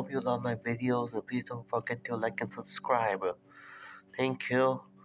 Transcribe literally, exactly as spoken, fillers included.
hope you love my videos and please don't forget to like and subscribe. Thank you.